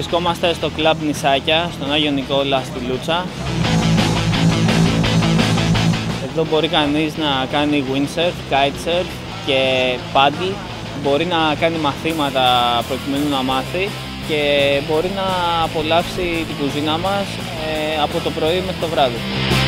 Βρισκόμαστε στο κλαμπ Νησάκια, στον Άγιο Νικόλα στη Λούτσα. Εδώ μπορεί κανείς να κάνει windsurf, kitesurf και paddle. Μπορεί να κάνει μαθήματα προκειμένου να μάθει και μπορεί να απολαύσει την κουζίνα μας από το πρωί μέχρι το βράδυ.